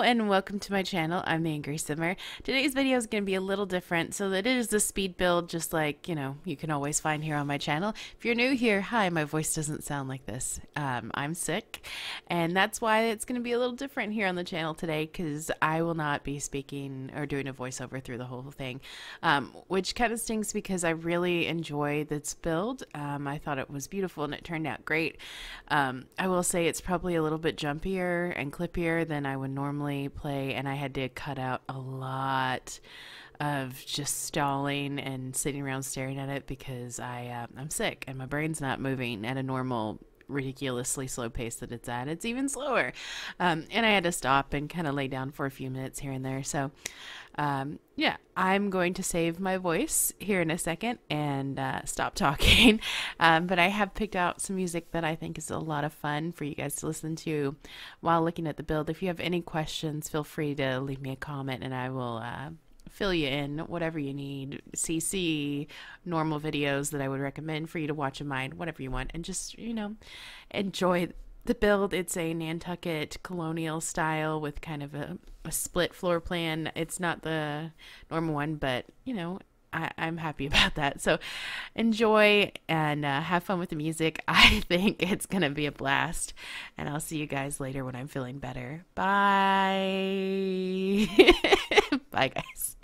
and welcome to my channel. I'm the Angry Simmer. Today's video is going to be a little different, so that it is the speed build, just like, you can always find here on my channel. If you're new here, hi, my voice doesn't sound like this. I'm sick, and that's why it's going to be a little different here on the channel today, because I will not be speaking or doing a voiceover through the whole thing, which kind of stinks because I really enjoyed this build. I thought it was beautiful and it turned out great. I will say it's probably a little bit jumpier and clippier than I would normally play, and I had to cut out a lot of just stalling and sitting around staring at it because I'm sick and my brain's not moving at a normal ridiculously slow pace that it's at. It's even slower, and I had to stop and kind of lay down for a few minutes here and there. So yeah, I'm going to save my voice here in a second and stop talking, but I have picked out some music that I think is a lot of fun for you guys to listen to while looking at the build. If you have any questions, feel free to leave me a comment and I will fill you in, whatever you need, CC, normal videos that I would recommend for you to watch of mine, whatever you want, and just, enjoy the build. It's a Nantucket colonial style with kind of a split floor plan. It's not the normal one, but, I'm happy about that. So enjoy and have fun with the music. I think it's going to be a blast, and I'll see you guys later when I'm feeling better. Bye. Bye, guys.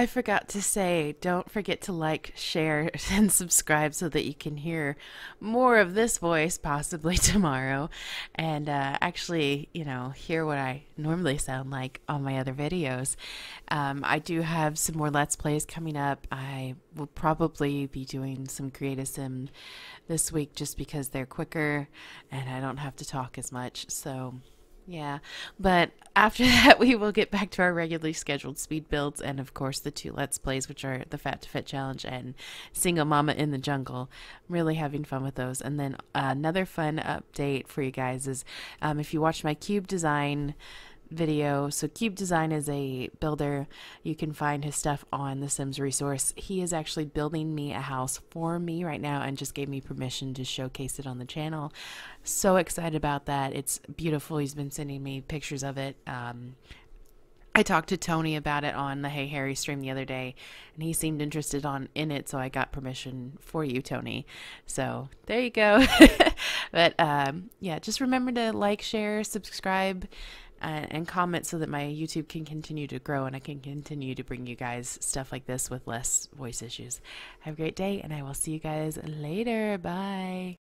I forgot to say, don't forget to like, share, and subscribe so that you can hear more of this voice possibly tomorrow, and actually, hear what I normally sound like on my other videos. I do have some more Let's Plays coming up. I will probably be doing some Create a Sim this week just because they're quicker and I don't have to talk as much. So yeah, but after that, we will get back to our regularly scheduled speed builds and, of course, the 2 Let's Plays, which are the Fat to Fit Challenge and Single Mama in the Jungle. I'm really having fun with those. And then another fun update for you guys is if you watch my cube design video. So Cube Design is a builder. You can find his stuff on the Sims resource. He is actually building me a house for me right now and just gave me permission to showcase it on the channel. So excited about that. It's beautiful. He's been sending me pictures of it. I talked to Tony about it on the Hey Harrie stream the other day, and he seemed interested in it, so I got permission for you, Tony. So there you go. But yeah, just remember to like, share, subscribe, and comment so that my YouTube can continue to grow and I can continue to bring you guys stuff like this with less voice issues. Have a great day, and I will see you guys later. Bye.